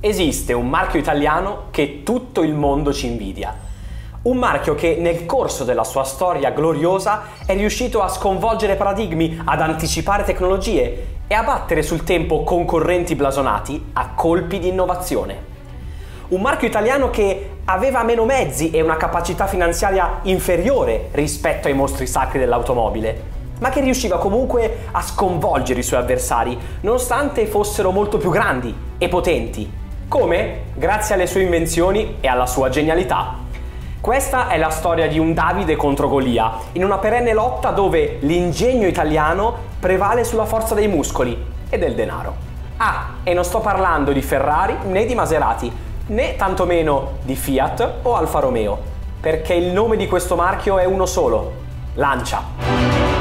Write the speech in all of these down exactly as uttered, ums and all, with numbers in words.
Esiste un marchio italiano che tutto il mondo ci invidia. Un marchio che nel corso della sua storia gloriosa è riuscito a sconvolgere paradigmi, ad anticipare tecnologie e a battere sul tempo concorrenti blasonati a colpi di innovazione. Un marchio italiano che aveva meno mezzi e una capacità finanziaria inferiore rispetto ai mostri sacri dell'automobile, ma che riusciva comunque a sconvolgere i suoi avversari, nonostante fossero molto più grandi e potenti. Come? Grazie alle sue invenzioni e alla sua genialità. Questa è la storia di un Davide contro Golia, in una perenne lotta dove l'ingegno italiano prevale sulla forza dei muscoli e del denaro. Ah, e non sto parlando di Ferrari né di Maserati, né tantomeno di Fiat o Alfa Romeo, perché il nome di questo marchio è uno solo: Lancia.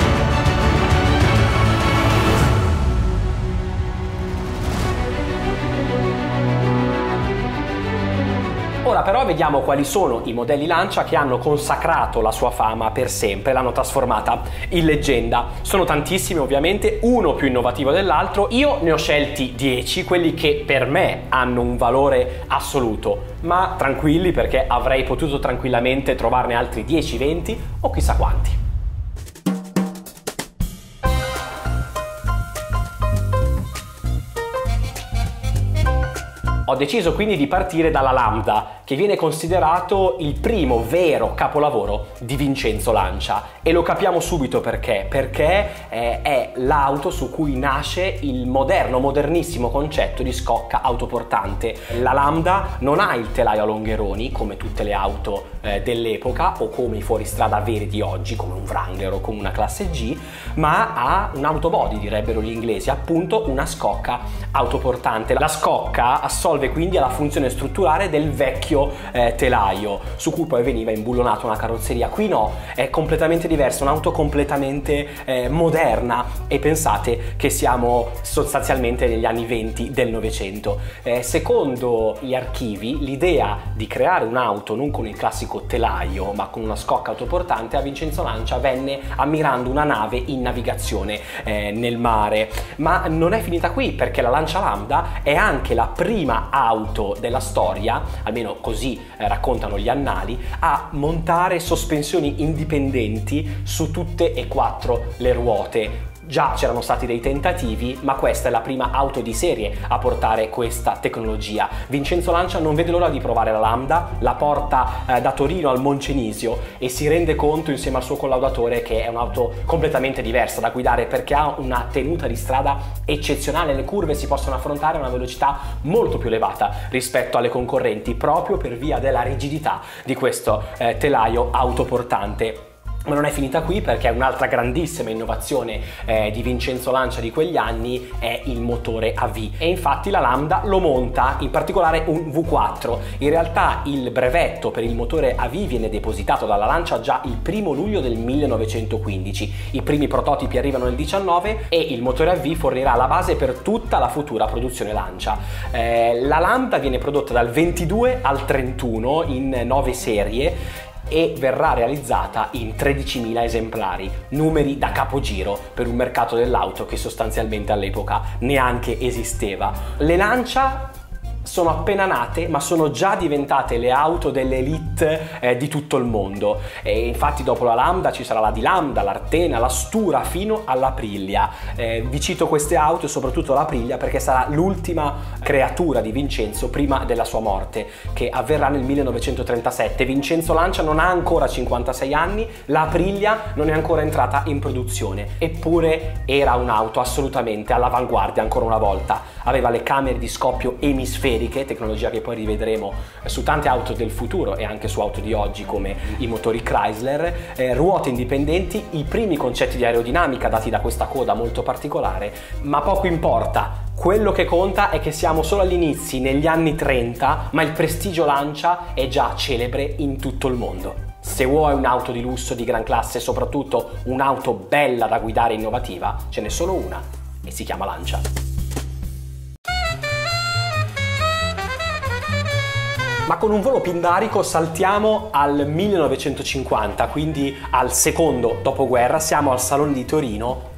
Ora però vediamo quali sono i modelli Lancia che hanno consacrato la sua fama per sempre, l'hanno trasformata in leggenda. Sono tantissimi ovviamente, uno più innovativo dell'altro. Io ne ho scelti dieci, quelli che per me hanno un valore assoluto, ma tranquilli perché avrei potuto tranquillamente trovarne altri dieci, venti o chissà quanti. Ho deciso quindi di partire dalla Lambda, che viene considerato il primo vero capolavoro di Vincenzo Lancia, e lo capiamo subito perché, perché eh, è l'auto su cui nasce il moderno, modernissimo concetto di scocca autoportante. La Lambda non ha il telaio a longheroni come tutte le auto eh, dell'epoca o come i fuoristrada veri di oggi come un Wrangler o come una classe G, ma ha un autobody, direbbero gli inglesi, appunto una scocca autoportante. La scocca assolve quindi alla funzione strutturale del vecchio eh, telaio su cui poi veniva imbullonata una carrozzeria. Qui no, è completamente diversa, un'auto completamente eh, moderna, e pensate che siamo sostanzialmente negli anni venti del Novecento. Eh, secondo gli archivi, l'idea di creare un'auto non con il classico telaio ma con una scocca autoportante a Vincenzo Lancia venne ammirando una nave in navigazione eh, nel mare. Ma non è finita qui, perché la Lancia Lambda è anche la prima auto della storia, almeno così eh, raccontano gli annali, a montare sospensioni indipendenti su tutte e quattro le ruote. Già c'erano stati dei tentativi, ma questa è la prima auto di serie a portare questa tecnologia. Vincenzo Lancia non vede l'ora di provare la Lambda, la porta eh, da Torino al Moncenisio e si rende conto insieme al suo collaudatore che è un'auto completamente diversa da guidare, perché ha una tenuta di strada eccezionale. Le curve si possono affrontare a una velocità molto più elevata rispetto alle concorrenti, proprio per via della rigidità di questo eh, telaio autoportante. Ma non è finita qui, perché un'altra grandissima innovazione eh, di Vincenzo Lancia di quegli anni è il motore a V, e infatti la Lambda lo monta, in particolare un V quattro. In realtà il brevetto per il motore a V viene depositato dalla Lancia già il primo luglio del millenovecentoquindici, i primi prototipi arrivano nel diciannove e il motore a V fornirà la base per tutta la futura produzione Lancia. Eh, la Lambda viene prodotta dal ventidue al trentuno in nove serie e verrà realizzata in tredicimila esemplari, numeri da capogiro per un mercato dell'auto che sostanzialmente all'epoca neanche esisteva. Le Lancia sono appena nate, ma sono già diventate le auto dell'elite eh, di tutto il mondo, e infatti dopo la Lambda ci sarà la D Lambda, l'Artena, la Stura fino all'Aprilia. Eh, vi cito queste auto e soprattutto l'Aprilia perché sarà l'ultima creatura di Vincenzo prima della sua morte, che avverrà nel millenovecentotrentasette. Vincenzo Lancia non ha ancora cinquantasei anni, l'Aprilia non è ancora entrata in produzione, eppure era un'auto assolutamente all'avanguardia ancora una volta. Aveva le camere di scoppio emisferiche, tecnologia che poi rivedremo su tante auto del futuro e anche su auto di oggi come i motori Chrysler, eh, ruote indipendenti, i primi concetti di aerodinamica dati da questa coda molto particolare, ma poco importa. Quello che conta è che siamo solo agli inizi, negli anni trenta, ma il prestigio Lancia è già celebre in tutto il mondo. Se vuoi un'auto di lusso di gran classe e soprattutto un'auto bella da guidare e innovativa, ce n'è solo una e si chiama Lancia. Ma con un volo pindarico saltiamo al millenovecentocinquanta, quindi al secondo dopoguerra. Siamo al Salone di Torino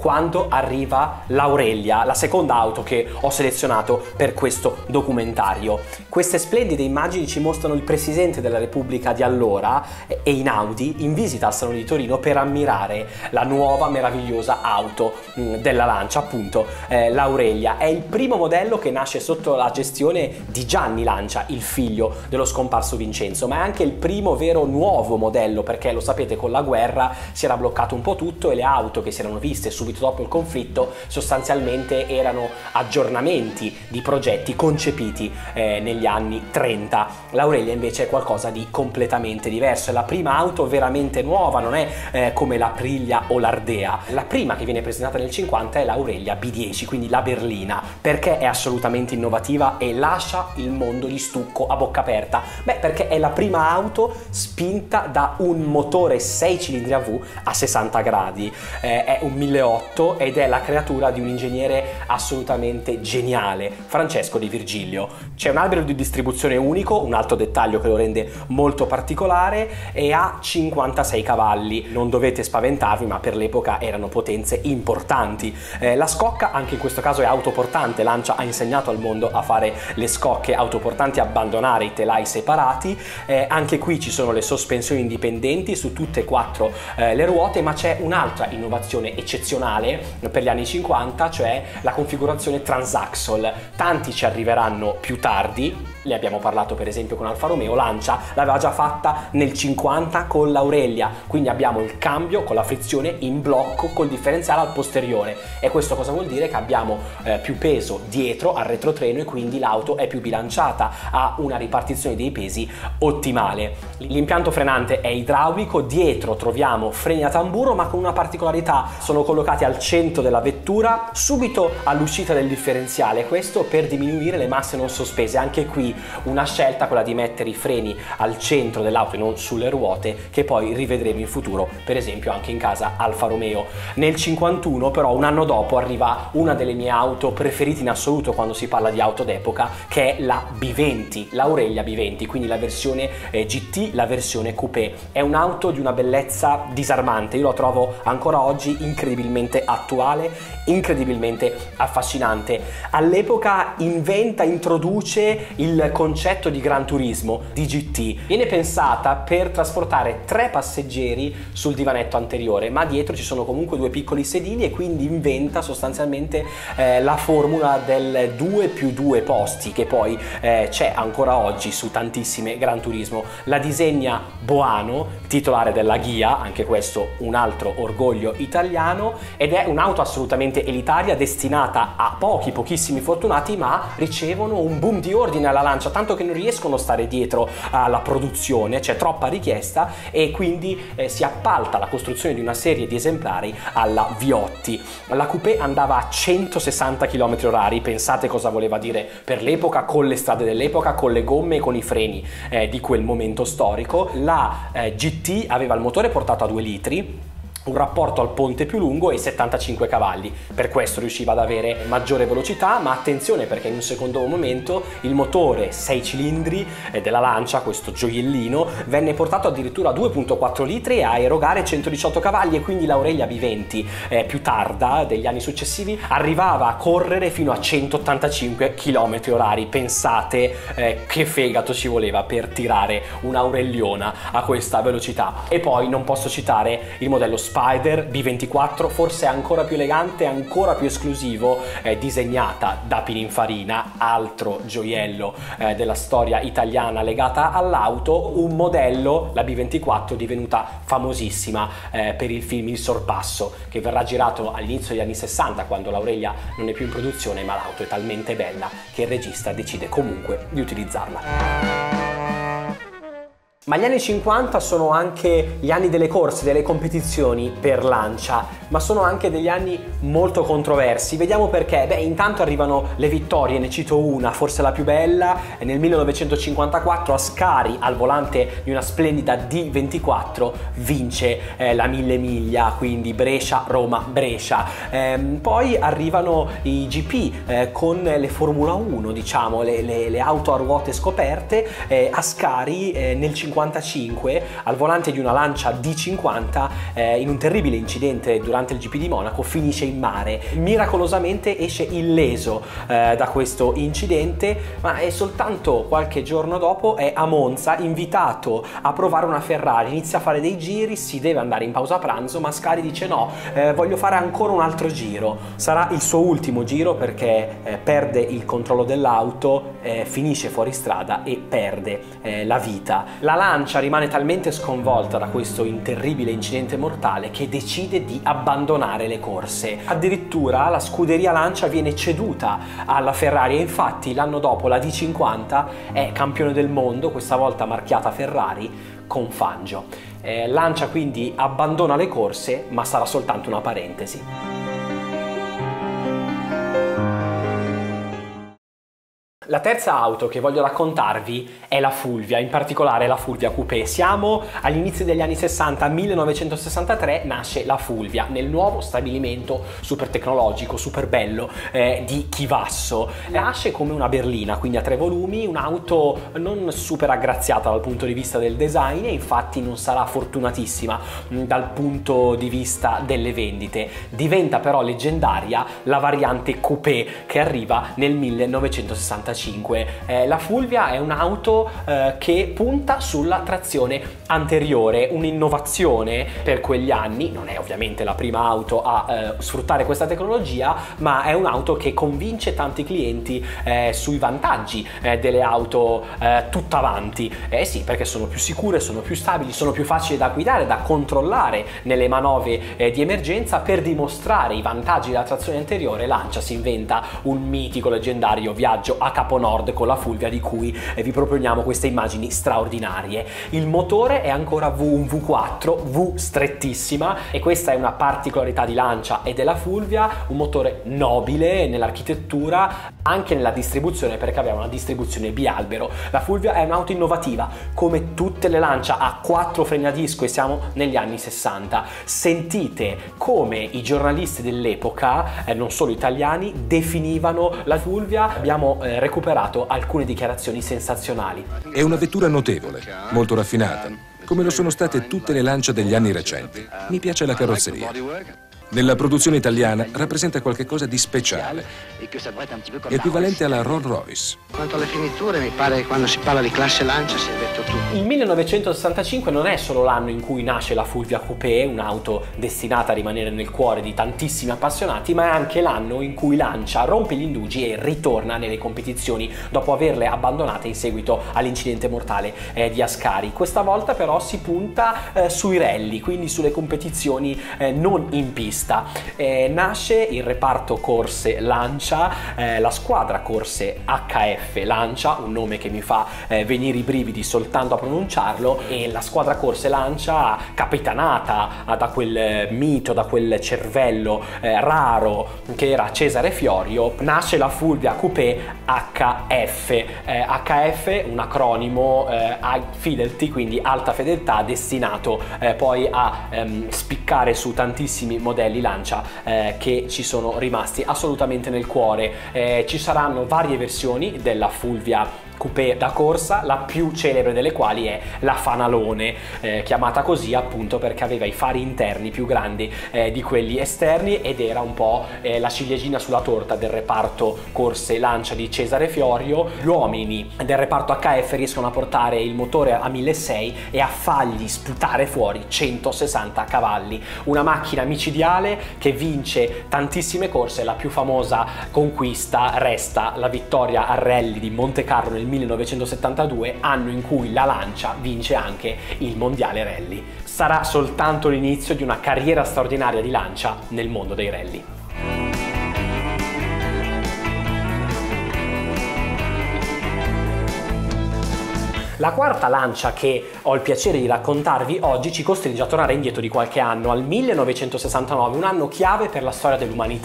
quando arriva l'Aurelia, la seconda auto che ho selezionato per questo documentario. Queste splendide immagini ci mostrano il Presidente della Repubblica di allora, Einaudi, in visita al Salone di Torino per ammirare la nuova meravigliosa auto mh, della Lancia, appunto eh, l'Aurelia. È il primo modello che nasce sotto la gestione di Gianni Lancia, il figlio dello scomparso Vincenzo, ma è anche il primo vero nuovo modello, perché lo sapete, con la guerra si era bloccato un po' tutto e le auto che si erano viste subito dopo il conflitto sostanzialmente erano aggiornamenti di progetti concepiti eh, negli anni trenta. L'Aurelia invece è qualcosa di completamente diverso, è la prima auto veramente nuova, non è eh, come l'Aprilia o l'Ardea. La prima che viene presentata nel cinquanta è l'Aurelia B dieci, quindi la berlina. Perché è assolutamente innovativa e lascia il mondo di stucco a bocca aperta? Beh, perché è la prima auto spinta da un motore sei cilindri a V a sessanta gradi, eh, è un milleottocento ed è la creatura di un ingegnere assolutamente geniale, Francesco Di Virgilio. C'è un albero di distribuzione unico, un altro dettaglio che lo rende molto particolare, e ha cinquantasei cavalli. Non dovete spaventarvi, ma per l'epoca erano potenze importanti. Eh, la scocca anche in questo caso è autoportante. Lancia ha insegnato al mondo a fare le scocche autoportanti, abbandonare i telai separati. Eh, anche qui ci sono le sospensioni indipendenti su tutte e quattro eh, le ruote, ma c'è un'altra innovazione eccezionale per gli anni cinquanta, cioè la configurazione transaxle. Tanti ci arriveranno più tardi, ne abbiamo parlato per esempio con Alfa Romeo. Lancia l'aveva già fatta nel cinquanta con l'Aurelia, quindi abbiamo il cambio con la frizione in blocco col differenziale al posteriore, e questo cosa vuol dire? Che abbiamo eh, più peso dietro al retrotreno e quindi l'auto è più bilanciata, ha una ripartizione dei pesi ottimale. L'impianto frenante è idraulico, dietro troviamo freni a tamburo ma con una particolarità: sono collocati al centro della vettura subito all'uscita del differenziale, questo per diminuire le masse non sospese. Anche qui una scelta, quella di mettere i freni al centro dell'auto e non sulle ruote, che poi rivedremo in futuro per esempio anche in casa Alfa Romeo. Nel cinquantuno però, un anno dopo, arriva una delle mie auto preferite in assoluto quando si parla di auto d'epoca, che è la B venti, l'Aurelia B venti, quindi la versione eh, G T, la versione coupé. È un'auto di una bellezza disarmante, io la trovo ancora oggi incredibilmente attuale, incredibilmente affascinante. All'epoca inventa, introduce il concetto di Gran Turismo, di G T. Viene pensata per trasportare tre passeggeri sul divanetto anteriore, ma dietro ci sono comunque due piccoli sedili, e quindi inventa sostanzialmente eh, la formula del due più due posti, che poi eh, c'è ancora oggi su tantissime Gran Turismo. La disegna Boano, titolare della Ghia, anche questo un altro orgoglio italiano, ed è un'auto assolutamente elitaria, destinata a pochi, pochissimi fortunati, ma ricevono un boom di ordine alla Lancia, tanto che non riescono a stare dietro alla produzione, c'è troppa richiesta, e quindi eh, si appalta la costruzione di una serie di esemplari alla Viotti. La coupé andava a centosessanta chilometri orari, pensate cosa voleva dire per l'epoca, con le strade dell'epoca, con le gomme e con i freni eh, di quel momento storico. La eh, G T aveva il motore portato a due litri, un rapporto al ponte più lungo e settantacinque cavalli, per questo riusciva ad avere maggiore velocità. Ma attenzione, perché in un secondo momento il motore sei cilindri della Lancia, questo gioiellino, venne portato addirittura a due virgola quattro litri e a erogare centodiciotto cavalli, e quindi l'Aurelia B venti eh, più tarda, degli anni successivi, arrivava a correre fino a centottantacinque chilometri orari. Pensate eh, che fegato ci voleva per tirare un'Aureliona a questa velocità. E poi non posso citare il modello Spider B ventiquattro, forse ancora più elegante, ancora più esclusivo, eh, disegnata da Pininfarina, altro gioiello eh, della storia italiana legata all'auto. Un modello, la B ventiquattro, divenuta famosissima eh, per il film Il Sorpasso, che verrà girato all'inizio degli anni sessanta, quando l'Aurelia non è più in produzione, ma l'auto è talmente bella che il regista decide comunque di utilizzarla. Ma gli anni cinquanta sono anche gli anni delle corse, delle competizioni per Lancia, ma sono anche degli anni molto controversi. Vediamo perché. Beh, intanto arrivano le vittorie, ne cito una, forse la più bella. Nel millenovecentocinquantaquattro Ascari, al volante di una splendida D ventiquattro, vince eh, la mille miglia, quindi Brescia-Roma-Brescia. Ehm, poi arrivano i G P eh, con le Formula uno, diciamo, le, le, le auto a ruote scoperte. Eh, Ascari eh, nel cinquantaquattro cinquantacinque al volante di una Lancia D cinquanta eh, in un terribile incidente durante il G P di Monaco finisce in mare. Miracolosamente esce illeso eh, da questo incidente, ma è soltanto qualche giorno dopo è a Monza invitato a provare una Ferrari, inizia a fare dei giri, si deve andare in pausa pranzo, Mascari dice no, eh, voglio fare ancora un altro giro. Sarà il suo ultimo giro perché eh, perde il controllo dell'auto, eh, finisce fuori strada e perde eh, la vita. La Lancia rimane talmente sconvolta da questo terribile incidente mortale che decide di abbandonare le corse. Addirittura la scuderia Lancia viene ceduta alla Ferrari e infatti l'anno dopo la D cinquanta è campione del mondo, questa volta marchiata Ferrari con Fangio. Eh, Lancia quindi abbandona le corse, ma sarà soltanto una parentesi. La terza auto che voglio raccontarvi è la Fulvia, in particolare la Fulvia Coupé. Siamo agli inizi degli anni sessanta, millenovecentosessantatré nasce la Fulvia nel nuovo stabilimento super tecnologico, super bello eh, di Chivasso. Nasce come una berlina, quindi a tre volumi, un'auto non super aggraziata dal punto di vista del design e infatti non sarà fortunatissima mh, dal punto di vista delle vendite. Diventa però leggendaria la variante Coupé che arriva nel millenovecentosessantacinque. Eh, la Fulvia è un'auto eh, che punta sulla trazione anteriore, un'innovazione per quegli anni. Non è ovviamente la prima auto a eh, sfruttare questa tecnologia, ma è un'auto che convince tanti clienti eh, sui vantaggi eh, delle auto eh, tutta avanti. Eh sì, perché sono più sicure, sono più stabili, sono più facili da guidare, da controllare nelle manovre eh, di emergenza. Per dimostrare i vantaggi della trazione anteriore, Lancia si inventa un mitico leggendario viaggio a Capo Nord con la Fulvia, di cui eh, vi proponiamo queste immagini straordinarie. Il motore è ancora V, un V quattro, V strettissima, e questa è una particolarità di Lancia e della Fulvia, un motore nobile nell'architettura, anche nella distribuzione, perché abbiamo una distribuzione bialbero. La Fulvia è un'auto innovativa, come tutte le Lancia, ha quattro freni a disco e siamo negli anni sessanta. Sentite come i giornalisti dell'epoca, eh, non solo italiani, definivano la Fulvia. Abbiamo eh, recuperato alcune dichiarazioni sensazionali. È una vettura notevole, molto raffinata, come lo sono state tutte le Lancia degli anni recenti. Mi piace la carrozzeria. Nella produzione italiana rappresenta qualcosa di speciale, equivalente alla Rolls Royce. Quanto alle finiture, mi pare che quando si parla di classe Lancia si è detto tutto. Il millenovecentosessantacinque non è solo l'anno in cui nasce la Fulvia Coupé, un'auto destinata a rimanere nel cuore di tantissimi appassionati, ma è anche l'anno in cui Lancia rompe gli indugi e ritorna nelle competizioni dopo averle abbandonate in seguito all'incidente mortale eh, di Ascari. Questa volta però si punta eh, sui rally, quindi sulle competizioni eh, non in pista. Eh, nasce il reparto corse Lancia, eh, la squadra corse H F Lancia, un nome che mi fa eh, venire i brividi soltanto a pronunciarlo, e la squadra corse Lancia, capitanata da quel mito, da quel cervello eh, raro che era Cesare Fiorio. Nasce la Fulvia Coupé H F, eh, H F un acronimo eh, High Fidelity, quindi alta fedeltà, destinato eh, poi a ehm, spiccare su tantissimi modelli Lancia eh, che ci sono rimasti assolutamente nel cuore. Eh, ci saranno varie versioni della Fulvia Coupé da corsa, la più celebre delle quali è la Fanalone, eh, chiamata così appunto perché aveva i fari interni più grandi eh, di quelli esterni, ed era un po' eh, la ciliegina sulla torta del reparto corse Lancia di Cesare Fiorio. Gli uomini del reparto H F riescono a portare il motore a milleseicento e a fargli sputare fuori centosessanta cavalli, una macchina micidiale che vince tantissime corse. La più famosa conquista resta la vittoria al rally di Monte Carlo nel millenovecentosettantadue, anno in cui la Lancia vince anche il mondiale rally. Sarà soltanto l'inizio di una carriera straordinaria di Lancia nel mondo dei rally. La quarta Lancia che ho il piacere di raccontarvi oggi ci costringe a tornare indietro di qualche anno, al millenovecentosessantanove, un anno chiave per la storia dell'umanità,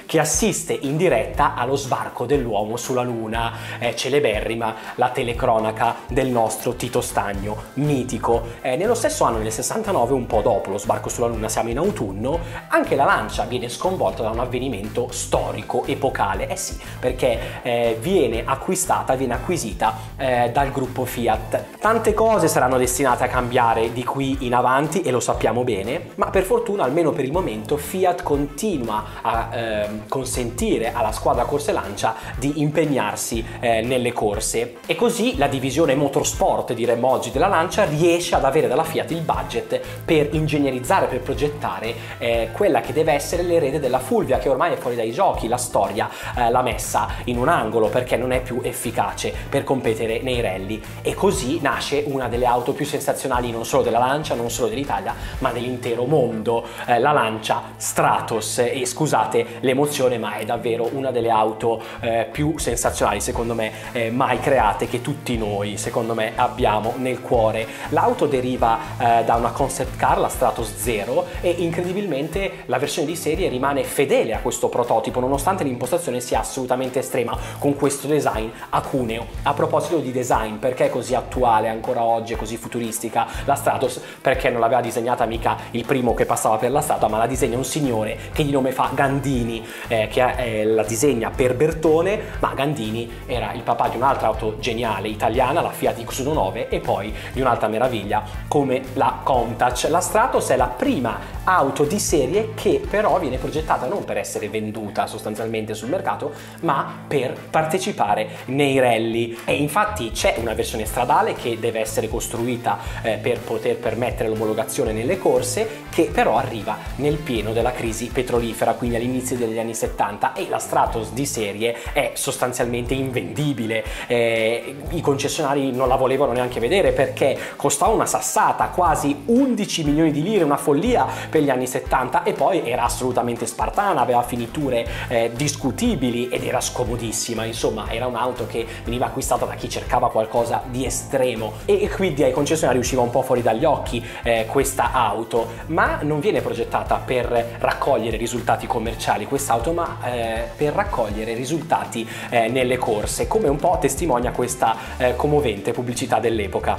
che assiste in diretta allo sbarco dell'uomo sulla Luna, eh, celeberrima la telecronaca del nostro Tito Stagno, mitico. Eh, nello stesso anno, nel sessantanove, un po' dopo lo sbarco sulla Luna, siamo in autunno, anche la Lancia viene sconvolta da un avvenimento storico, epocale. Eh sì, perché eh, viene acquistata, viene acquisita eh, dal gruppo Fiat. Tante cose saranno destinate a cambiare di qui in avanti e lo sappiamo bene, ma per fortuna, almeno per il momento, Fiat continua a eh, consentire alla squadra Corse Lancia di impegnarsi eh, nelle corse, e così la divisione motorsport, diremmo oggi, della Lancia riesce ad avere dalla Fiat il budget per ingegnerizzare, per progettare eh, quella che deve essere l'erede della Fulvia, che ormai è fuori dai giochi. La storia eh, l'ha messa in un angolo perché non è più efficace per competere nei rally, e così nasce una delle auto più sensazionali non solo della Lancia, non solo dell'Italia, ma dell'intero mondo, eh, la Lancia Stratos. E scusate l'emozione, ma è davvero una delle auto eh, più sensazionali, secondo me, eh, mai create, che tutti noi, secondo me, abbiamo nel cuore. L'auto deriva eh, da una concept car, la Stratos Zero, e incredibilmente la versione di serie rimane fedele a questo prototipo, nonostante l'impostazione sia assolutamente estrema, con questo design acuneo. A proposito di design, perché è così attuale ancora oggi e così futuristica la Stratos? Perché non l'aveva disegnata mica il primo che passava per la strada, ma la disegna un signore che di nome fa Gandini, eh, che eh, la disegna per Bertone, ma Gandini era il papà di un'altra auto geniale italiana, la Fiat X diciannove, e poi di un'altra meraviglia come la Countach. La Stratos è la prima auto di serie che però viene progettata non per essere venduta sostanzialmente sul mercato, ma per partecipare nei rally. E infatti c'è una versione stradale che deve essere costruita eh, per poter permettere l'omologazione nelle corse, che però arriva nel pieno della crisi petrolifera, quindi all'inizio degli anni settanta, e la Stratos di serie è sostanzialmente invendibile. Eh, i concessionari non la volevano neanche vedere perché costava una sassata, quasi undici milioni di lire, una follia per gli anni settanta, e poi era assolutamente spartana, aveva finiture eh, discutibili ed era scomodissima. Insomma, era un'auto che veniva acquistata da chi cercava qualcosa di estremo, e quindi ai concessionari usciva un po' fuori dagli occhi eh, questa auto. Ma non viene progettata per raccogliere risultati commerciali quest'auto, ma eh, per raccogliere risultati eh, nelle corse, come un po' testimonia questa eh, commovente pubblicità dell'epoca.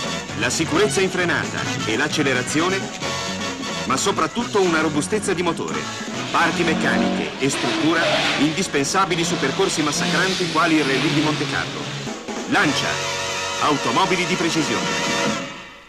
La sicurezza in frenata e l'accelerazione, ma soprattutto una robustezza di motore, parti meccaniche e struttura indispensabili su percorsi massacranti quali il Rally di Montecarlo. Lancia, automobili di precisione.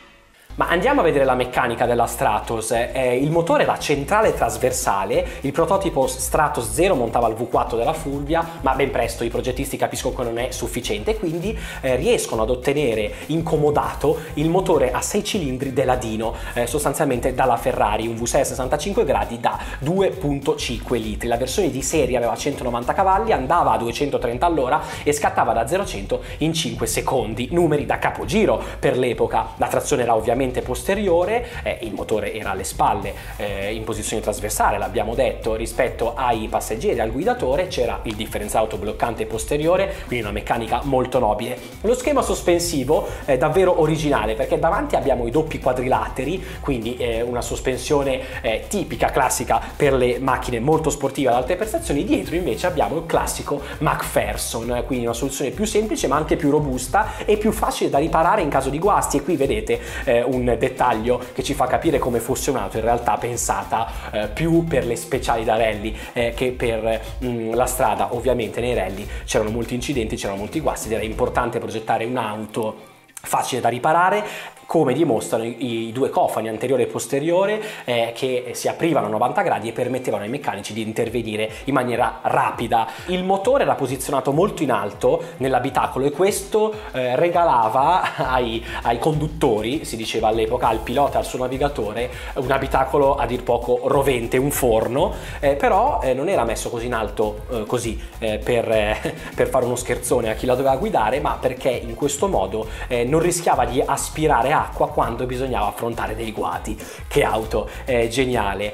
Ma andiamo a vedere la meccanica della Stratos. Eh, il motore era centrale trasversale, il prototipo Stratos Zero montava il V quattro della Fulvia, ma ben presto i progettisti capiscono che non è sufficiente, quindi eh, riescono ad ottenere incomodato il motore a sei cilindri della Dino, eh, sostanzialmente dalla Ferrari, un V sei a sessantacinque gradi da due virgola cinque litri. La versione di serie aveva centonovanta cavalli, andava a duecentotrenta all'ora e scattava da zero a cento in cinque secondi, numeri da capogiro per l'epoca. La trazione era ovviamente posteriore, eh, il motore era alle spalle eh, in posizione trasversale, l'abbiamo detto, rispetto ai passeggeri, al guidatore c'era il differenziale autobloccante posteriore, quindi una meccanica molto nobile. Lo schema sospensivo è davvero originale perché davanti abbiamo i doppi quadrilateri, quindi eh, una sospensione eh, tipica, classica per le macchine molto sportive ad alte prestazioni. Dietro invece abbiamo il classico McPherson, quindi una soluzione più semplice ma anche più robusta e più facile da riparare in caso di guasti. E qui vedete eh, un dettaglio che ci fa capire come fosse un'auto in realtà pensata eh, più per le speciali da rally eh, che per mh, la strada. Ovviamente nei rally c'erano molti incidenti, c'erano molti guasti ed era importante progettare un'auto facile da riparare, come dimostrano i, i due cofani anteriore e posteriore eh, che si aprivano a novanta gradi e permettevano ai meccanici di intervenire in maniera rapida. Il motore era posizionato molto in alto nell'abitacolo e questo eh, regalava ai, ai conduttori, si diceva all'epoca, al pilota e al suo navigatore, un abitacolo a dir poco rovente, un forno, eh, però eh, non era messo così in alto eh, così eh, per, eh, per fare uno scherzone a chi la doveva guidare, ma perché in questo modo eh, non rischiava di aspirare acqua quando bisognava affrontare dei guati. Che auto eh, geniale!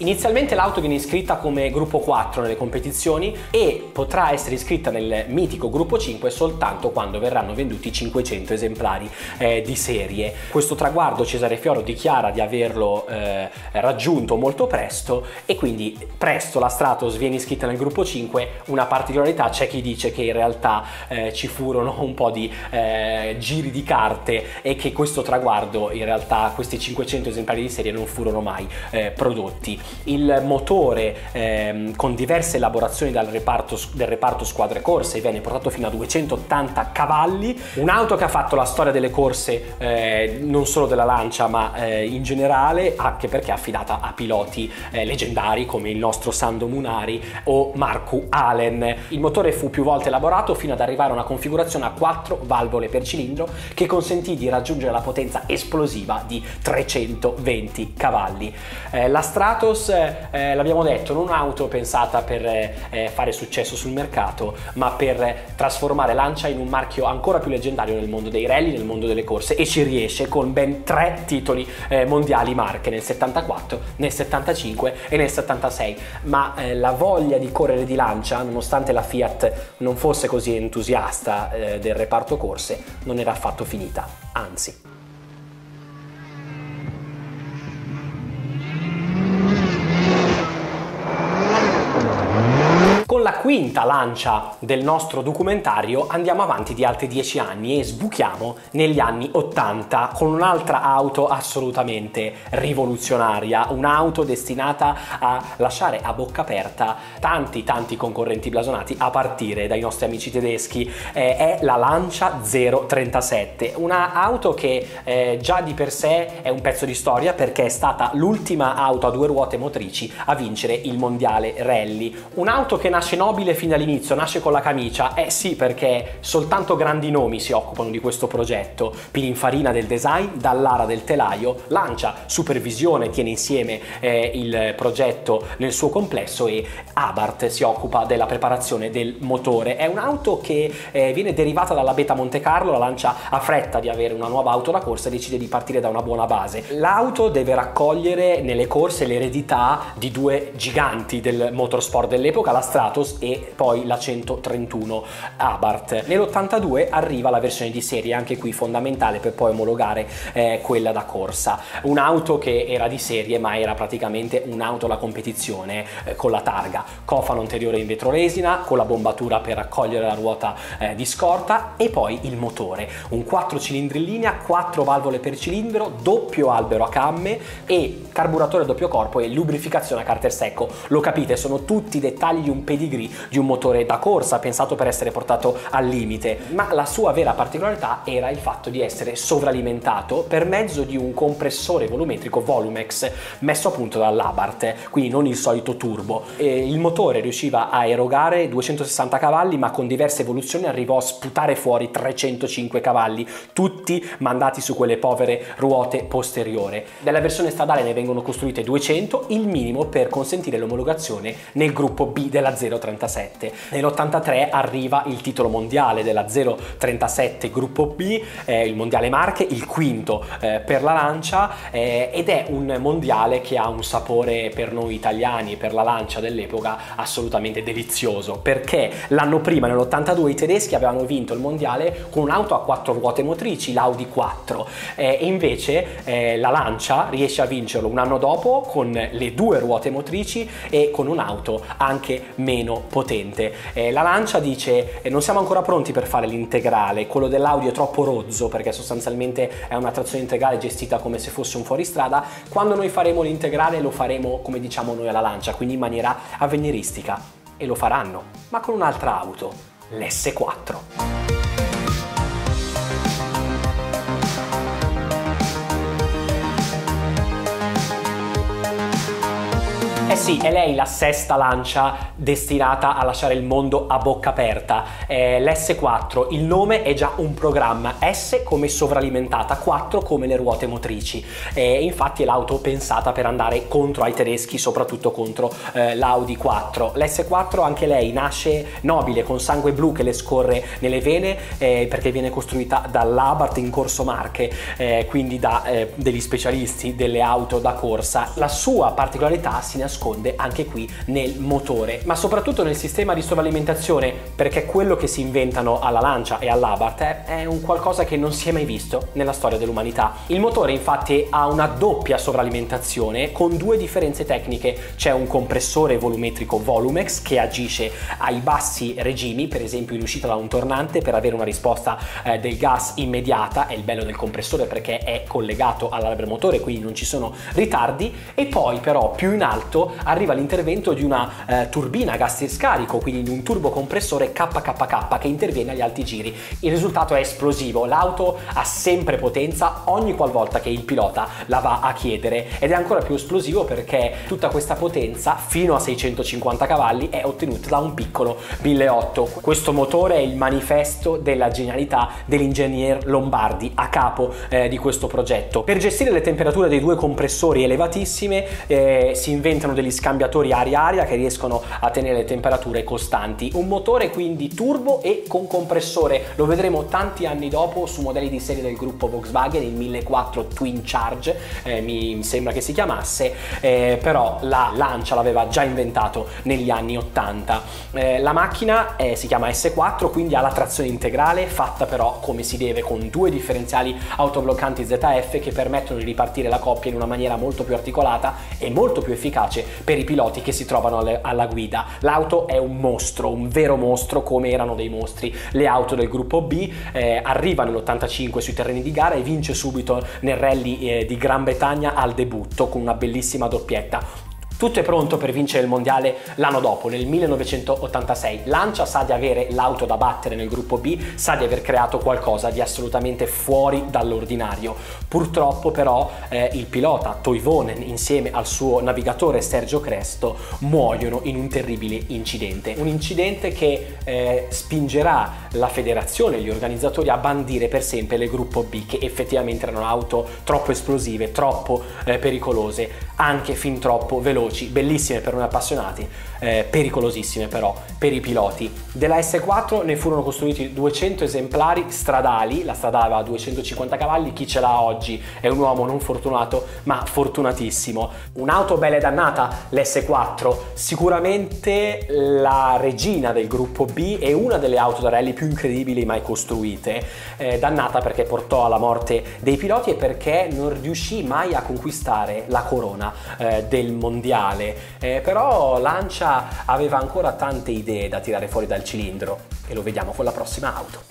Inizialmente l'auto viene iscritta come gruppo quattro nelle competizioni e potrà essere iscritta nel mitico gruppo cinque soltanto quando verranno venduti cinquecento esemplari eh, di serie. Questo traguardo Cesare Fioro dichiara di averlo eh, raggiunto molto presto e quindi presto la Stratos viene iscritta nel gruppo cinque. Una particolarità, c'è chi dice che in realtà eh, ci furono un po' di eh, giri di carte e che questo traguardo, in realtà questi cinquecento esemplari di serie non furono mai eh, prodotti. Il motore eh, con diverse elaborazioni dal reparto, del reparto squadre corse venne portato fino a duecentottanta cavalli, un'auto che ha fatto la storia delle corse eh, non solo della Lancia ma eh, in generale, anche perché è affidata a piloti eh, leggendari come il nostro Sando Munari o Marco Allen. Il motore fu più volte elaborato fino ad arrivare a una configurazione a quattro valvole per cilindro che consentì di raggiungere la potenza esplosiva di trecentoventi cavalli. Eh, la Stratos Eh, l'abbiamo detto, non un'auto pensata per eh, fare successo sul mercato, ma per trasformare Lancia in un marchio ancora più leggendario nel mondo dei rally, nel mondo delle corse, e ci riesce con ben tre titoli eh, mondiali marche nel settantaquattro, nel settantacinque e nel settantasei. Ma eh, la voglia di correre di Lancia, nonostante la Fiat non fosse così entusiasta eh, del reparto corse, non era affatto finita, anzi. Con la quinta Lancia del nostro documentario andiamo avanti di altri dieci anni e sbuchiamo negli anni ottanta con un'altra auto assolutamente rivoluzionaria, un'auto destinata a lasciare a bocca aperta tanti tanti concorrenti blasonati, a partire dai nostri amici tedeschi. Eh, è la Lancia zero trentasette, una auto che eh, già di per sé è un pezzo di storia perché è stata l'ultima auto a due ruote motrici a vincere il mondiale rally. Un'auto che nasce nobile fin dall'inizio, nasce con la camicia, eh sì, perché soltanto grandi nomi si occupano di questo progetto. Pininfarina del design, Dallara del telaio, Lancia Supervisione tiene insieme eh, il progetto nel suo complesso e Abarth si occupa della preparazione del motore. È un'auto che eh, viene derivata dalla Beta Monte Carlo. La Lancia ha fretta di avere una nuova auto da corsa e decide di partire da una buona base. L'auto deve raccogliere nelle corse l'eredità di due giganti del motorsport dell'epoca, la Stratos e poi la centotrentuno Abarth. Nell'ottantadue arriva la versione di serie, anche qui fondamentale per poi omologare eh, quella da corsa. Un'auto che era di serie ma era praticamente un'auto da competizione eh, con la targa, cofano anteriore in vetroresina con la bombatura per raccogliere la ruota eh, di scorta, e poi il motore, un quattro cilindri in linea, quattro valvole per cilindro, doppio albero a camme e carburatore a doppio corpo e lubrificazione a carter secco. Lo capite, sono tutti dettagli di un pedigree di un motore da corsa pensato per essere portato al limite, ma la sua vera particolarità era il fatto di essere sovralimentato per mezzo di un compressore volumetrico Volumex messo a punto dall'Abarth, quindi non il solito turbo. E il motore riusciva a erogare duecentosessanta cavalli, ma con diverse evoluzioni arrivò a sputare fuori trecentocinque cavalli, tutti mandati su quelle povere ruote posteriore. Della versione stradale ne vengono costruite duecento, il minimo per consentire l'omologazione nel gruppo B della zero trentasette. Nell'ottantatré arriva il titolo mondiale della zero trentasette gruppo B, eh, il mondiale marche, il quinto eh, per la Lancia, eh, ed è un mondiale che ha un sapore per noi italiani, per la Lancia dell'epoca, assolutamente delizioso, perché l'anno prima, nell'ottantadue, i tedeschi avevano vinto il mondiale con un'auto a quattro ruote motrici, l'Audi quattro, eh, e invece eh, la Lancia riesce a vincerlo un anno dopo con le due ruote motrici e con un'auto anche meno potente. Eh, la Lancia dice: eh, non siamo ancora pronti per fare l'integrale, quello dell'Audi è troppo rozzo perché sostanzialmente è una trazione integrale gestita come se fosse un fuoristrada. Quando noi faremo l'integrale lo faremo come diciamo noi alla Lancia, quindi in maniera avveniristica, e lo faranno, ma con un'altra auto, l'S quattro. sì, è lei la sesta lancia destinata a lasciare il mondo a bocca aperta, eh, l'S quattro, il nome è già un programma, S come sovralimentata, quattro come le ruote motrici, eh, infatti è l'auto pensata per andare contro ai tedeschi, soprattutto contro eh, l'Audi quattro. L'S quattro anche lei nasce nobile, con sangue blu che le scorre nelle vene, eh, perché viene costruita dall'Abarth in Corso Marche, eh, quindi da eh, degli specialisti delle auto da corsa. La sua particolarità si nasconde anche qui nel motore, ma soprattutto nel sistema di sovralimentazione, perché quello che si inventano alla Lancia e all'Abarth è, è un qualcosa che non si è mai visto nella storia dell'umanità. Il motore infatti ha una doppia sovralimentazione con due differenze tecniche. C'è un compressore volumetrico Volumex che agisce ai bassi regimi, per esempio in uscita da un tornante, per avere una risposta eh, del gas immediata. È il bello del compressore perché è collegato all'albermotore, quindi non ci sono ritardi. E poi però più in alto arriva l'intervento di una eh, turbina a gas scarico, quindi di un turbocompressore K K K che interviene agli alti giri. Il risultato è esplosivo, l'auto ha sempre potenza ogni qualvolta che il pilota la va a chiedere, ed è ancora più esplosivo perché tutta questa potenza fino a seicentocinquanta cavalli è ottenuta da un piccolo milleottocento. Questo motore è il manifesto della genialità dell'ingegner Lombardi a capo eh, di questo progetto. Per gestire le temperature dei due compressori elevatissime eh, si inventano degli scambiatori aria-aria che riescono a tenere le temperature costanti. Un motore quindi turbo e con compressore, lo vedremo tanti anni dopo su modelli di serie del gruppo Volkswagen, il millequattrocento Twin Charge eh, mi sembra che si chiamasse, eh, però la Lancia l'aveva già inventato negli anni ottanta. Eh, la macchina eh, si chiama S quattro, quindi ha la trazione integrale, fatta però come si deve, con due differenziali autobloccanti Z F che permettono di ripartire la coppia in una maniera molto più articolata e molto più efficace per i piloti che si trovano alle, alla guida. L'auto è un mostro, un vero mostro, come erano dei mostri le auto del gruppo B. Eh, arriva nell'ottantacinque sui terreni di gara e vince subito nel rally eh, di Gran Bretagna al debutto con una bellissima doppietta. Tutto è pronto per vincere il mondiale l'anno dopo, nel millenovecentottantasei. Lancia sa di avere l'auto da battere nel gruppo B, sa di aver creato qualcosa di assolutamente fuori dall'ordinario. Purtroppo però eh, il pilota Toivonen insieme al suo navigatore Sergio Cresto muoiono in un terribile incidente. Un incidente che eh, spingerà la federazione e gli organizzatori a bandire per sempre le gruppo B, che effettivamente erano auto troppo esplosive, troppo eh, pericolose, anche fin troppo veloci. Bellissime per noi appassionati, eh, pericolosissime però per i piloti. Della S quattro ne furono costruiti duecento esemplari stradali, la stradale aveva duecentocinquanta cavalli, chi ce l'ha oggi è un uomo non fortunato ma fortunatissimo. Un'auto bella e dannata, l'S quattro, sicuramente la regina del gruppo B e una delle auto da rally più incredibili mai costruite. Eh, dannata perché portò alla morte dei piloti e perché non riuscì mai a conquistare la corona eh, del mondiale. Eh, però Lancia aveva ancora tante idee da tirare fuori dal cilindro e lo vediamo con la prossima auto.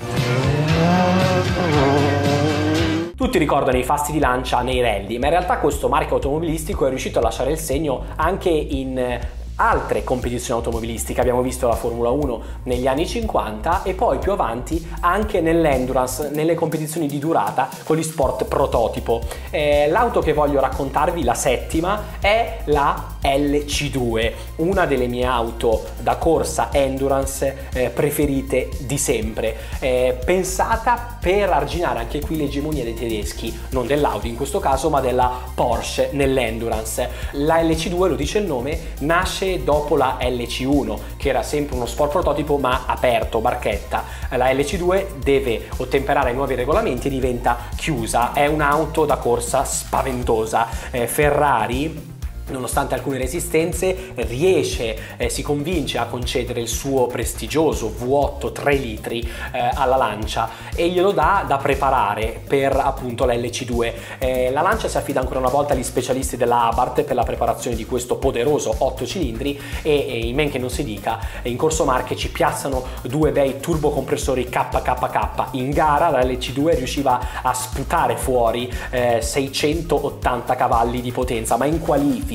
Tutti ricordano i fasti di Lancia nei rally, ma in realtà questo marchio automobilistico è riuscito a lasciare il segno anche in altre competizioni automobilistiche. Abbiamo visto la Formula uno negli anni cinquanta e poi più avanti anche nell'endurance, nelle competizioni di durata con gli sport prototipo. Eh, l'auto che voglio raccontarvi, la settima, è la L C due, una delle mie auto da corsa endurance eh, preferite di sempre, eh, pensata per arginare anche qui l'egemonia dei tedeschi, non dell'Audi in questo caso ma della Porsche nell'endurance. La L C due, lo dice il nome, nasce dopo la L C uno, che era sempre uno sport prototipo ma aperto, barchetta. La L C due deve ottemperare ai nuovi regolamenti e diventa chiusa. È un'auto da corsa spaventosa. eh, Ferrari, nonostante alcune resistenze, riesce, eh, si convince a concedere il suo prestigioso V otto tre litri eh, alla Lancia e glielo dà da preparare per appunto la L C due. Eh, la Lancia si affida ancora una volta agli specialisti della Abarth per la preparazione di questo poderoso otto cilindri e, e in men che non si dica, in Corso Marche ci piazzano due bei turbocompressori K K K. In gara la L C due riusciva a sputare fuori eh, seicentottanta cavalli di potenza, ma in qualifica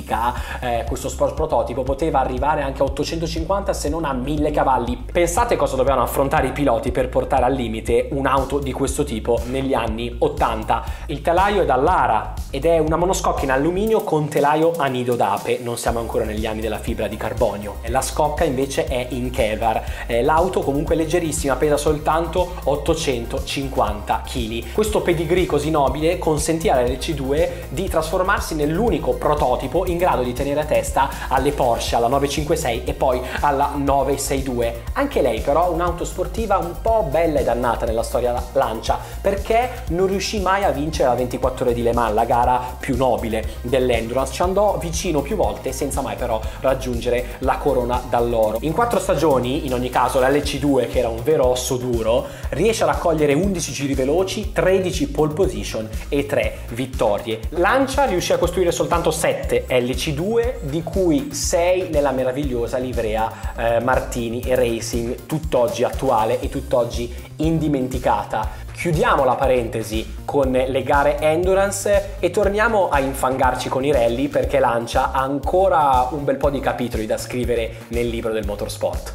fatica, eh, questo sport prototipo poteva arrivare anche a ottocentocinquanta se non a mille cavalli. Pensate cosa dovevano affrontare i piloti per portare al limite un'auto di questo tipo negli anni ottanta. Il telaio è dall'Ara ed è una monoscocca in alluminio con telaio a nido d'ape, non siamo ancora negli anni della fibra di carbonio. La scocca invece è in Kevlar. Eh, l'auto comunque è leggerissima, pesa soltanto ottocentocinquanta chili. Questo pedigree così nobile consentì all'L C due di trasformarsi nell'unico prototipo in grado di tenere a testa alle Porsche, alla nove cinque sei e poi alla nove sei due. Anche lei però un'auto sportiva un po' bella e dannata nella storia Lancia, perché non riuscì mai a vincere la ventiquattro ore di Le Mans, la gara più nobile dell'endurance. Ci andò vicino più volte senza mai però raggiungere la corona d'alloro. In quattro stagioni, in ogni caso, l'L C due, che era un vero osso duro, riesce a raccogliere undici giri veloci, tredici pole position e tre vittorie. Lancia riuscì a costruire soltanto sette L C due, di cui sei nella meravigliosa livrea eh, Martini Racing, tutt'oggi attuale e tutt'oggi indimenticata. Chiudiamo la parentesi con le gare endurance e torniamo a infangarci con i rally, perché Lancia ha ancora un bel po' di capitoli da scrivere nel libro del motorsport.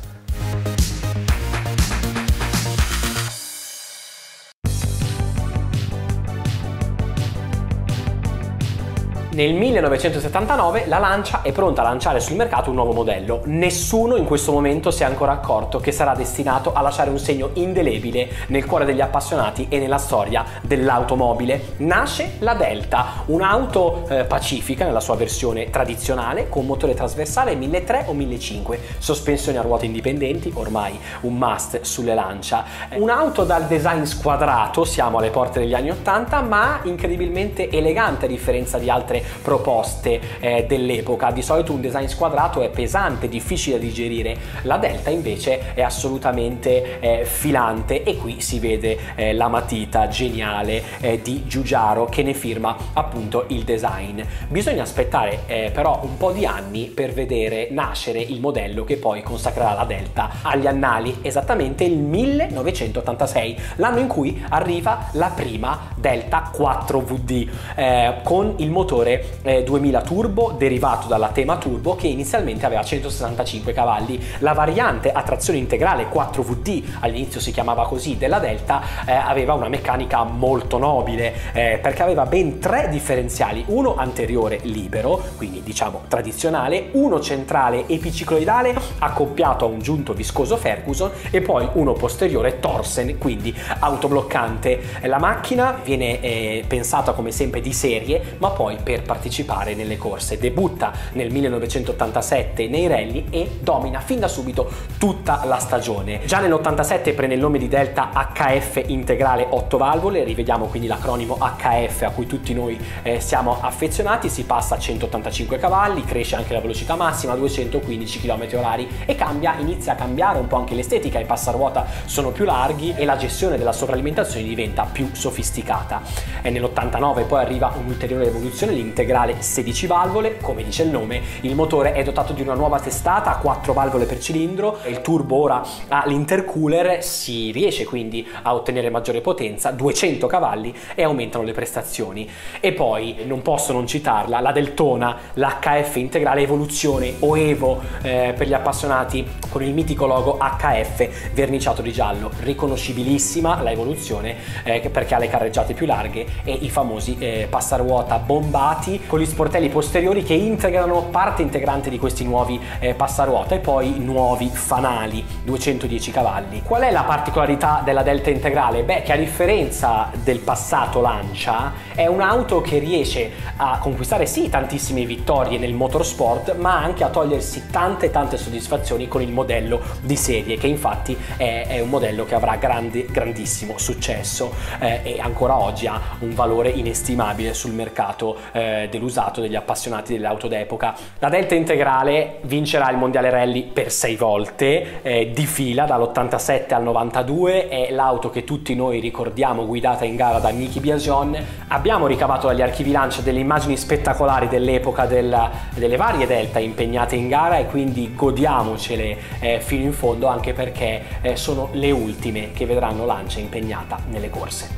Nel millenovecentosettantanove la Lancia è pronta a lanciare sul mercato un nuovo modello. Nessuno in questo momento si è ancora accorto che sarà destinato a lasciare un segno indelebile nel cuore degli appassionati e nella storia dell'automobile. Nasce la Delta, un'auto eh, pacifica nella sua versione tradizionale, con motore trasversale milletrecento o millecinquecento, sospensioni a ruote indipendenti, ormai un must sulle Lancia. Un'auto dal design squadrato, siamo alle porte degli anni ottanta, ma incredibilmente elegante a differenza di altre proposte eh, dell'epoca. Di solito un design squadrato è pesante, difficile da digerire. La Delta invece è assolutamente eh, filante, e qui si vede eh, la matita geniale eh, di Giugiaro che ne firma appunto il design. Bisogna aspettare eh, però un po' di anni per vedere nascere il modello che poi consacrerà la Delta agli annali, esattamente il millenovecentottantasei, l'anno in cui arriva la prima Delta quattro V D eh, con il motore eh, duemila turbo derivato dalla Tema Turbo, che inizialmente aveva centosessantacinque cavalli. La variante a trazione integrale quattro V D, all'inizio si chiamava così, della Delta, eh, aveva una meccanica molto nobile eh, perché aveva ben tre differenziali: uno anteriore libero, quindi diciamo tradizionale, uno centrale epicicloidale accoppiato a un giunto viscoso Ferguson e poi uno posteriore Torsen, quindi autobloccante. La macchina viene eh, pensata come sempre di serie, ma poi per partecipare nelle corse. Debutta nel millenovecentottantasette nei rally e domina fin da subito tutta la stagione. Già nell'ottantasette prende il nome di Delta H F integrale otto valvole, rivediamo quindi l'acronimo H F a cui tutti noi eh, siamo affezionati. Si passa a centottantacinque cavalli, cresce anche la velocità massima a duecentoquindici chilometri orari e cambia, inizia a cambiare un po' anche l'estetica. I passaruota sono più larghi e la gestione della sovralimentazione diventa più sofisticata. E nell'ottantanove poi arriva un'ulteriore evoluzione, l'integrale sedici valvole. Come dice il nome, il motore è dotato di una nuova testata a quattro valvole per cilindro, il turbo ora ha l'intercooler, si riesce quindi a ottenere maggiore potenza, duecento cavalli, e aumentano le prestazioni. E poi non posso non citarla, la Deltona, l'H F integrale evoluzione o Evo eh, per gli appassionati, con il mitico logo H F verniciato di giallo. Riconoscibilissima la evoluzione eh, perché ha le carreggiate più larghe e i famosi eh, passaruota bombati con gli sportelli posteriori che integrano parte integrante di questi nuovi eh, passaruota, e poi nuovi fanali, duecentodieci cavalli. Qual è la particolarità della Delta integrale? Beh, che a differenza del passato Lancia è un'auto che riesce a conquistare sì tantissime vittorie nel motorsport, ma anche a togliersi tante tante soddisfazioni con il modello di serie, che infatti è, è un modello che avrà grande, grandissimo successo eh, e ancora oggi ha un valore inestimabile sul mercato eh, dell'usato, degli appassionati delle auto d'epoca. La Delta integrale vincerà il mondiale rally per sei volte eh, di fila, dall'ottantasette al novantadue. È l'auto che tutti noi ricordiamo guidata in gara da Niki Biasion. Abbiamo ricavato dagli archivi Lancia delle immagini spettacolari dell'epoca della, delle varie Delta impegnate in gara, e quindi godiamocele eh, fino in fondo, anche perché eh, sono le ultime che vedranno Lancia impegnata nelle corse.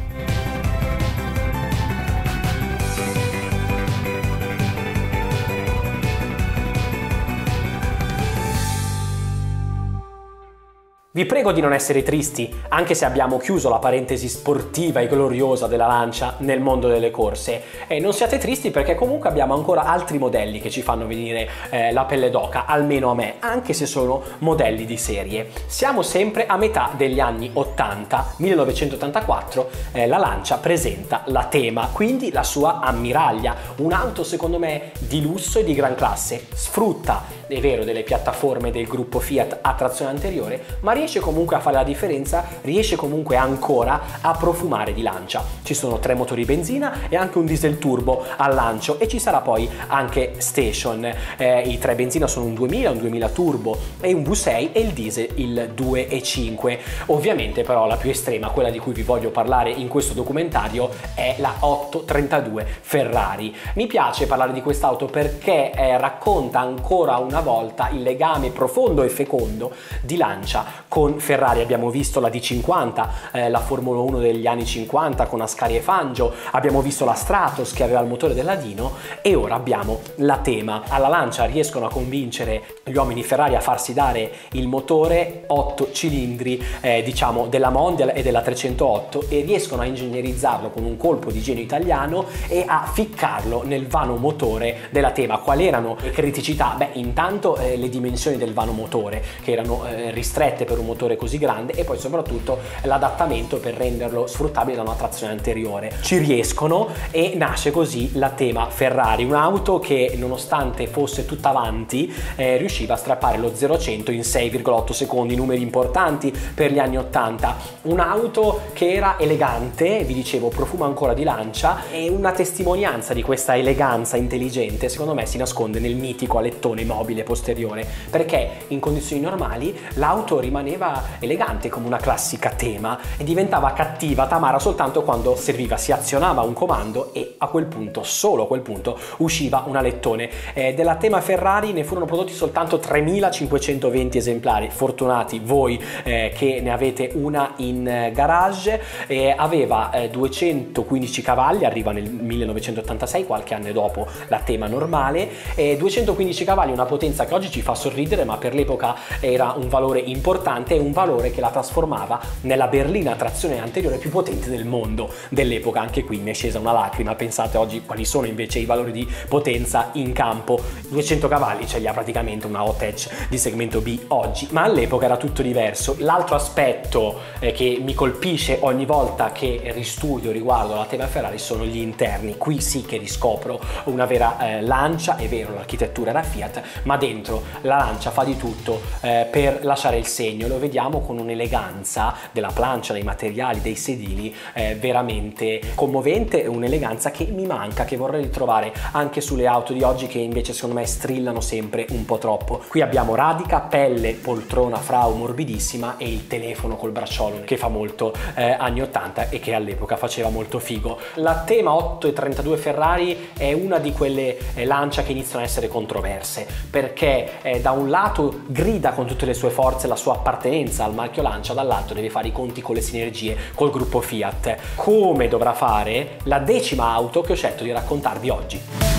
Vi prego di non essere tristi, anche se abbiamo chiuso la parentesi sportiva e gloriosa della Lancia nel mondo delle corse. E non siate tristi perché comunque abbiamo ancora altri modelli che ci fanno venire eh, la pelle d'oca, almeno a me, anche se sono modelli di serie. Siamo sempre a metà degli anni ottanta, millenovecentottantaquattro, eh, la Lancia presenta la Thema, quindi la sua ammiraglia, un'auto secondo me di lusso e di gran classe. Sfrutta, è vero, delle piattaforme del gruppo Fiat a trazione anteriore, ma riesce comunque a fare la differenza, riesce comunque ancora a profumare di Lancia. Ci sono tre motori benzina e anche un diesel turbo al lancio e ci sarà poi anche station. Eh, I tre benzina sono un duemila, un duemila turbo e un V sei e il diesel il due e cinque. Ovviamente però la più estrema, quella di cui vi voglio parlare in questo documentario, è la ottocentotrentadue Ferrari. Mi piace parlare di quest'auto perché eh, racconta ancora una volta il legame profondo e fecondo di Lancia con Ferrari. Abbiamo visto la D cinquanta, eh, la Formula uno degli anni cinquanta con Ascari e Fangio, abbiamo visto la Stratos che aveva il motore del Ladino e ora abbiamo la Thema. Alla Lancia riescono a convincere gli uomini Ferrari a farsi dare il motore otto cilindri eh, diciamo della Mondial e della trecentootto e riescono a ingegnerizzarlo con un colpo di genio italiano e a ficcarlo nel vano motore della Thema. Quali erano le criticità? Beh, intanto eh, le dimensioni del vano motore che erano eh, ristrette per un motore così grande e poi soprattutto l'adattamento per renderlo sfruttabile da una trazione anteriore. Ci riescono e nasce così la Thema Ferrari, un'auto che nonostante fosse tutta avanti eh, riusciva a strappare lo zero a cento in sei virgola otto secondi, numeri importanti per gli anni ottanta. Un'auto che era elegante, vi dicevo, profuma ancora di Lancia, e una testimonianza di questa eleganza intelligente secondo me si nasconde nel mitico alettone mobile posteriore, perché in condizioni normali l'auto rimaneva elegante come una classica Thema e diventava cattiva, tamara soltanto quando serviva, si azionava un comando e a quel punto, solo a quel punto, usciva un alettone. Eh, della Thema Ferrari ne furono prodotti soltanto tremilacinquecentoventi esemplari, fortunati voi eh, che ne avete una in eh, garage. Eh, aveva eh, duecentoquindici cavalli, arriva nel millenovecentottantasei, qualche anno dopo la Thema normale, eh, duecentoquindici cavalli, una potenza che oggi ci fa sorridere ma per l'epoca era un valore importante e un valore che la trasformava nella berlina a trazione anteriore più potente del mondo dell'epoca. Anche qui mi è scesa una lacrima, pensate oggi quali sono invece i valori di potenza in campo. Duecento cavalli ce li ha praticamente una hot hatch di segmento B oggi, ma all'epoca era tutto diverso. L'altro aspetto eh, che mi colpisce ogni volta che ristudio riguardo la Thema Ferrari sono gli interni. Qui sì che riscopro una vera eh, Lancia. È vero, l'architettura era Fiat, ma dentro la Lancia fa di tutto eh, per lasciare il segno. Lo vediamo con un'eleganza della plancia, dei materiali, dei sedili eh, veramente commovente, un'eleganza che mi manca, che vorrei ritrovare anche sulle auto di oggi che invece secondo me strillano sempre un po' troppo. Qui abbiamo radica, pelle, poltrona frau morbidissima e il telefono col bracciolo che fa molto eh, anni ottanta e che all'epoca faceva molto figo. La Thema ottocentotrentadue Ferrari è una di quelle eh, Lancia che iniziano a essere controverse, perché eh, da un lato grida con tutte le sue forze la sua appartenenza al marchio Lancia, dall'altro deve fare i conti con le sinergie col gruppo Fiat, come dovrà fare la decima auto che ho scelto di raccontarvi oggi.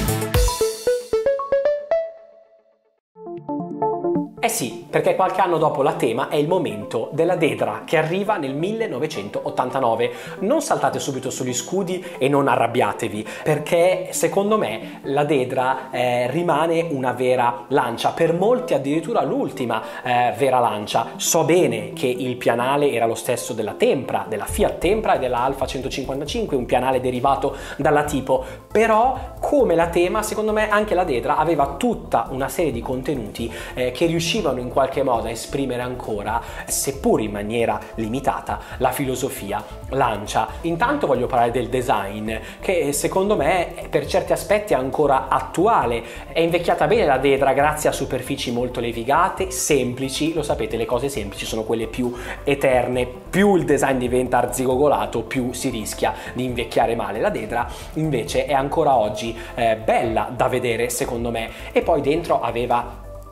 Eh sì, perché qualche anno dopo la Thema è il momento della Dedra che arriva nel millenovecentottantanove. Non saltate subito sugli scudi e non arrabbiatevi, perché secondo me la Dedra eh, rimane una vera Lancia, per molti addirittura l'ultima eh, vera Lancia. So bene che il pianale era lo stesso della Tempra, della Fiat Tempra e della Alfa centocinquantacinque, un pianale derivato dalla Tipo, però come la Thema secondo me anche la Dedra aveva tutta una serie di contenuti eh, che riuscivano in qualche modo a esprimere ancora, seppur in maniera limitata, la filosofia Lancia. Intanto voglio parlare del design, che secondo me per certi aspetti è ancora attuale. È invecchiata bene la Dedra grazie a superfici molto levigate, semplici. Lo sapete, le cose semplici sono quelle più eterne. Più il design diventa arzigogolato, più si rischia di invecchiare male. La Dedra invece è ancora oggi eh, bella da vedere secondo me, e poi dentro aveva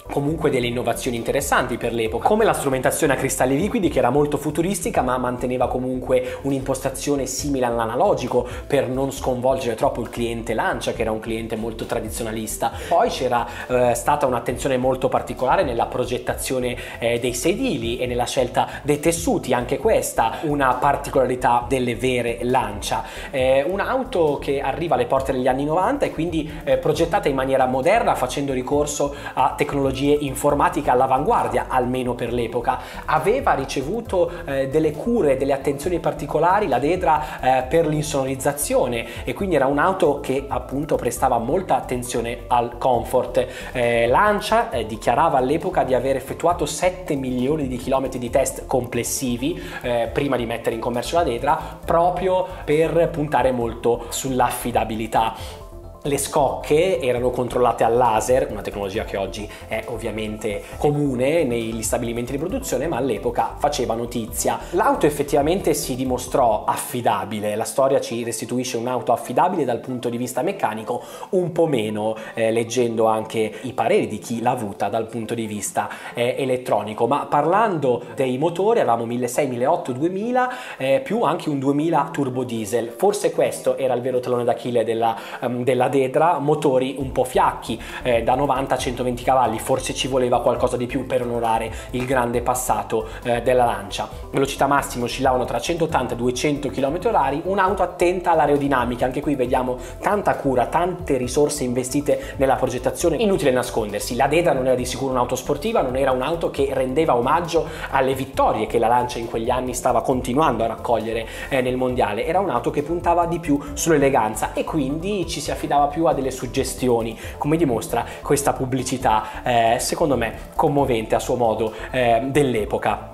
comunque delle innovazioni interessanti per l'epoca, come la strumentazione a cristalli liquidi, che era molto futuristica ma manteneva comunque un'impostazione simile all'analogico per non sconvolgere troppo il cliente Lancia, che era un cliente molto tradizionalista. Poi c'era eh, stata un'attenzione molto particolare nella progettazione eh, dei sedili e nella scelta dei tessuti, anche questa una particolarità delle vere Lancia. Eh, un'auto che arriva alle porte degli anni novanta e quindi eh, progettata in maniera moderna, facendo ricorso a tecnologie informatica all'avanguardia, almeno per l'epoca. Aveva ricevuto eh, delle cure, delle attenzioni particolari la Dedra eh, per l'insonorizzazione, e quindi era un'auto che appunto prestava molta attenzione al comfort. Eh, Lancia eh, dichiarava all'epoca di aver effettuato sette milioni di chilometri di test complessivi eh, prima di mettere in commercio la Dedra, proprio per puntare molto sull'affidabilità. Le scocche erano controllate al laser, una tecnologia che oggi è ovviamente comune negli stabilimenti di produzione, ma all'epoca faceva notizia. L'auto effettivamente si dimostrò affidabile, la storia ci restituisce un'auto affidabile dal punto di vista meccanico, un po' meno eh, leggendo anche i pareri di chi l'ha avuta dal punto di vista eh, elettronico. Ma parlando dei motori, avevamo milleseicento, milleottocento, duemila eh, più anche un duemila turbo diesel. Forse questo era il vero tallone d'Achille della, um, della Dedra, motori un po' fiacchi, eh, da novanta a centoventi cavalli, forse ci voleva qualcosa di più per onorare il grande passato eh, della Lancia. Velocità massima oscillavano tra centottanta e duecento chilometri orari, un'auto attenta all'aerodinamica, anche qui vediamo tanta cura, tante risorse investite nella progettazione. Inutile nascondersi, la Dedra non era di sicuro un'auto sportiva, non era un'auto che rendeva omaggio alle vittorie che la Lancia in quegli anni stava continuando a raccogliere eh, nel mondiale, era un'auto che puntava di più sull'eleganza e quindi ci si affidava più a delle suggestioni, come dimostra questa pubblicità eh, secondo me commovente a suo modo eh, dell'epoca.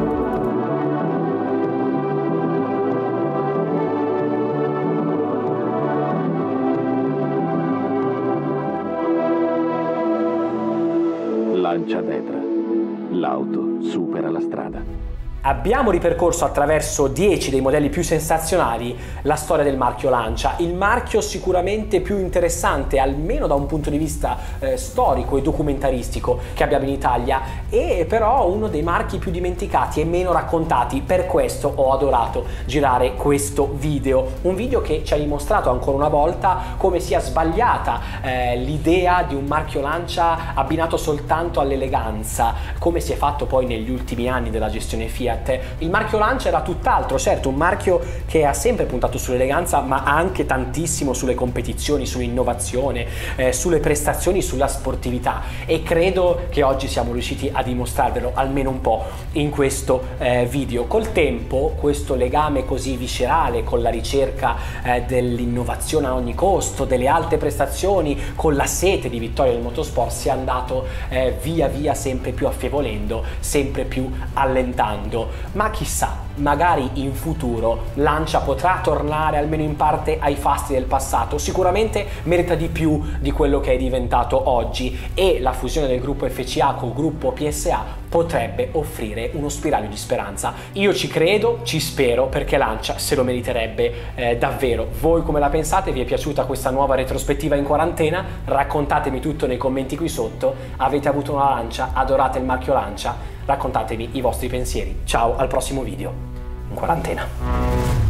Lancia Dedra, l'auto supera la strada. Abbiamo ripercorso attraverso dieci dei modelli più sensazionali la storia del marchio Lancia, il marchio sicuramente più interessante, almeno da un punto di vista eh, storico e documentaristico, che abbiamo in Italia, e però uno dei marchi più dimenticati e meno raccontati. Per questo ho adorato girare questo video, un video che ci ha dimostrato ancora una volta come sia sbagliata eh, l'idea di un marchio Lancia abbinato soltanto all'eleganza, come si è fatto poi negli ultimi anni della gestione Fiat. Il marchio Lancia era tutt'altro, certo, un marchio che ha sempre puntato sull'eleganza, ma anche tantissimo sulle competizioni, sull'innovazione, eh, sulle prestazioni, sulla sportività, e credo che oggi siamo riusciti a dimostrarvelo almeno un po' in questo eh, video. Col tempo questo legame così viscerale con la ricerca eh, dell'innovazione a ogni costo, delle alte prestazioni, con la sete di vittoria del motorsport, si è andato eh, via via sempre più affievolendo, sempre più allentando. Ma chissà, magari in futuro Lancia potrà tornare almeno in parte ai fasti del passato. Sicuramente merita di più di quello che è diventato oggi, e la fusione del gruppo F C A con il gruppo P S A potrebbe offrire uno spiraglio di speranza. Io ci credo, ci spero, perché Lancia se lo meriterebbe eh, davvero. Voi come la pensate? Vi è piaciuta questa nuova retrospettiva in quarantena? Raccontatemi tutto nei commenti qui sotto. Avete avuto una Lancia? Adorate il marchio Lancia? Raccontatemi i vostri pensieri. Ciao, al prossimo video in quarantena.